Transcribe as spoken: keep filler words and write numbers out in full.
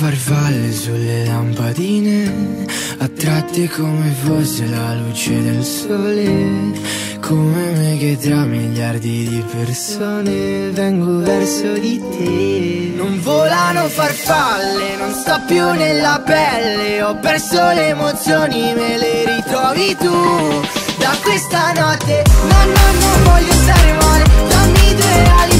farfalle sulle lampadine, attratte come fosse la luce del sole. Come me che tra miliardi di persone vengo verso di te. Non volano farfalle, non sto più nella pelle. Ho perso le emozioni, me le ritrovi tu. Da questa notte, no no non voglio stare male. Dammi due ali